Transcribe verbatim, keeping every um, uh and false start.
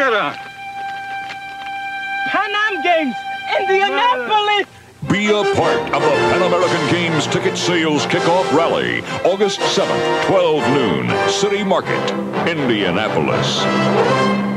Get out. Pan Am Games, Indianapolis. Be a part of the Pan American Games Ticket Sales Kickoff Rally, August seventh, twelve noon, City Market, Indianapolis.